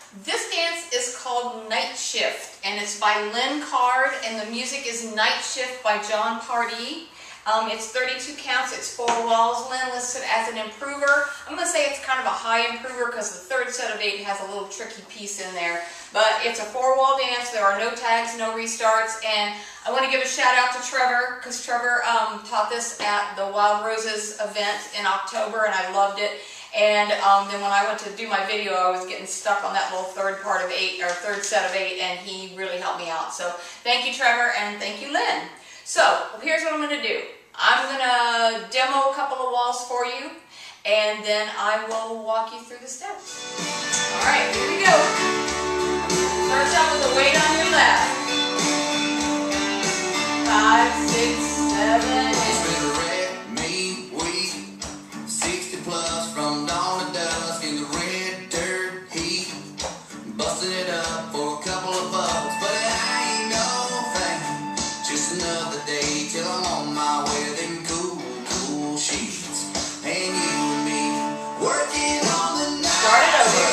This dance is called Night Shift, and it's by Lynn Card, and the music is Night Shift by Jon Pardi. It's 32 counts, it's 4 walls. Lynn listed as an improver. I'm going to say it's kind of a high improver because the third set of 8 has a little tricky piece in there. But it's a 4-wall dance, there are no tags, no restarts, and I want to give a shout out to Trevor, because Trevor taught this at the Wild Roses event in October, and I loved it. And then when I went to do my video, I was getting stuck on that little third set of 8, and he really helped me out. So thank you, Trevor, and thank you, Lynn. So here's what I'm going to do. I'm going to demo a couple of walls for you, and then I will walk you through the steps. All right, here we go. Starts out with a weight on your left. 5, 6, 7, 8. It's been a red, mean week. 60 plus from dawn to dusk in the red dirt heat. Busting it up for a couple of bucks, but it ain't no thing. Just another day till I'm on my way. Them cool, cool sheets. And you and me working on the night. Start it over.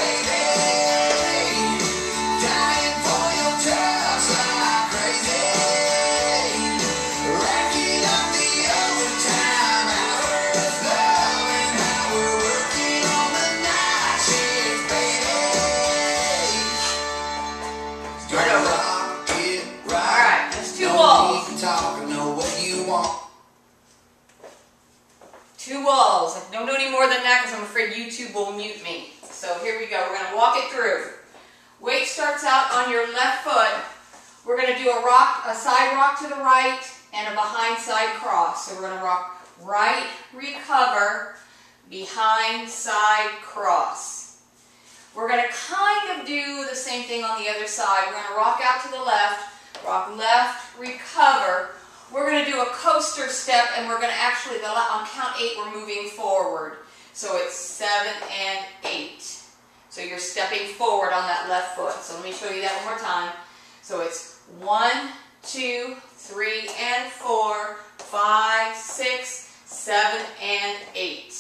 Two walls. Don't do any more than that because I'm afraid YouTube will mute me. So here we go. We're going to walk it through. Weight starts out on your left foot. We're going to do a side rock to the right and a behind side cross. So we're going to rock right, recover, behind side cross. We're going to kind of do the same thing on the other side. We're going to rock out to the left, rock left, recover. We're going to do a coaster step, and we're going to actually, on count 8, we're moving forward. So it's 7 and 8. So you're stepping forward on that left foot. So let me show you that one more time. So it's 1, 2, 3, and 4, 5, 6, 7, and 8.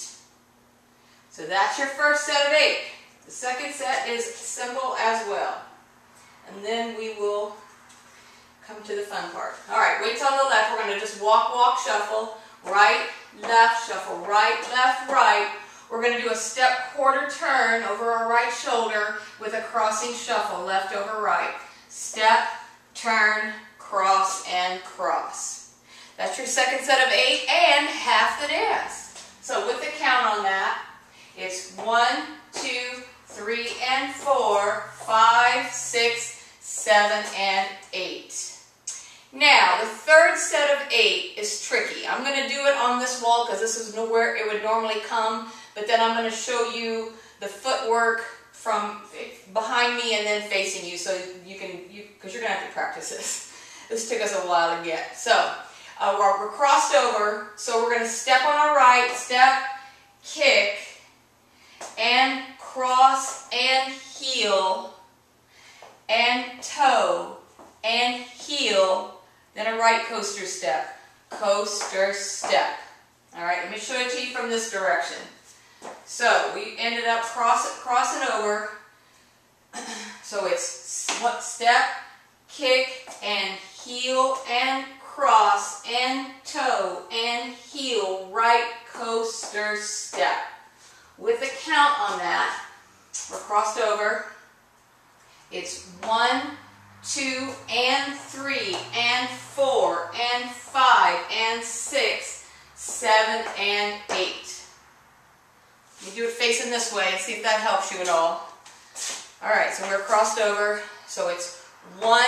So that's your first set of 8. The second set is simple as well. And then we will come to the fun part. All right, weights on the left. We're going to just walk, walk, shuffle. Right, left, shuffle. Right, left, right. We're going to do a step quarter turn over our right shoulder with a crossing shuffle, left over right. Step, turn, cross, and cross. That's your second set of 8 and half the dance. So with the count on that, it's 1, 2, 3, and 4, 5, 6, 7, and 8. Now, the third set of 8 is tricky. I'm going to do it on this wall because this is where it would normally come, but then I'm going to show you the footwork from behind me and then facing you, so you can, because you're going to have to practice this. This took us a while to get. So, we're crossed over, so we're going to step on our right, step, kick, and cross, and heel, and toe, and heel, then a right coaster step. Coaster step. All right, let me show it to you from this direction. So we ended up crossing over. So it's step, kick, and heel, and cross, and toe, and heel, right coaster step. With a count on that, we're crossed over. It's 1, 2, and 3, and 4, and 5, and 6, 7, and 8. You do it facing this way and see if that helps you at all. Alright, so we're crossed over. So it's 1,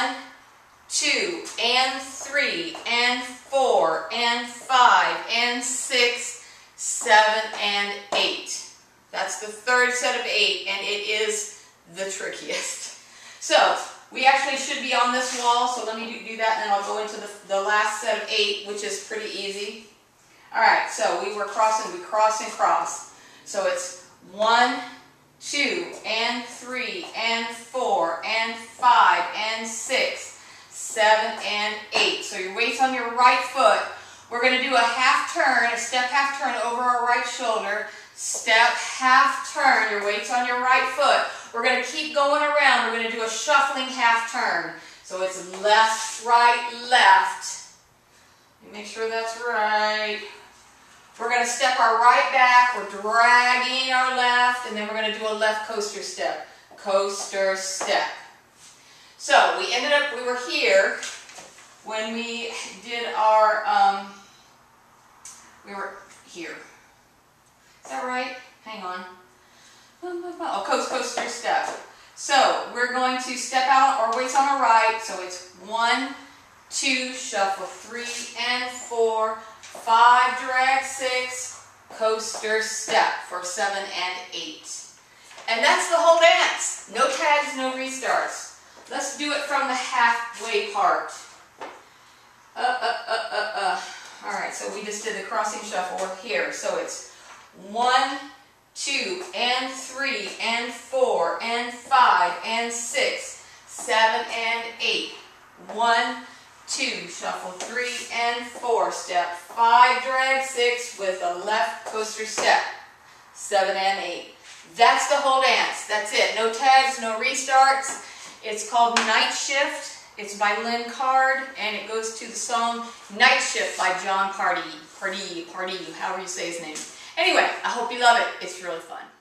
2, and 3, and 4, and 5, and 6, 7, and 8. That's the third set of 8, and it is the trickiest. So, we actually should be on this wall, so let me do that, and then I'll go into the last set of 8, which is pretty easy. Alright, so we cross and cross. So it's 1, 2, and 3, and 4, and 5, and 6, 7, and 8. So your weight's on your right foot. We're going to do a half turn, a step half turn over our right shoulder. Step half turn, your weight's on your right foot. We're going to keep going around. We're going to do a shuffling half turn. So it's left, right, left. Let me make sure that's right. We're going to step our right back. We're dragging our left, and then we're going to do a left coaster step. Coaster step. So we were here when we did our, we were here. Is that right? Hang on. Oh, coaster step. So we're going to step out our weights on our right. So it's 1, 2, shuffle 3 and 4, 5, drag 6, coaster step for 7 and 8. And that's the whole dance. No tags, no restarts. Let's do it from the halfway part. Alright, so we just did the crossing shuffle. We're here. So it's 1, 2, and 3, and 4, and 5, and 6, 7, and 8. 1, 2, shuffle 3 and 4, step 5, drag 6 with a left coaster step, 7 and 8. That's the whole dance. That's it. No tags, no restarts. It's called Night Shift. It's by Lynn Card, and it goes to the song Night Shift by Jon Pardi, however you say his name. Anyway, I hope you love it. It's really fun.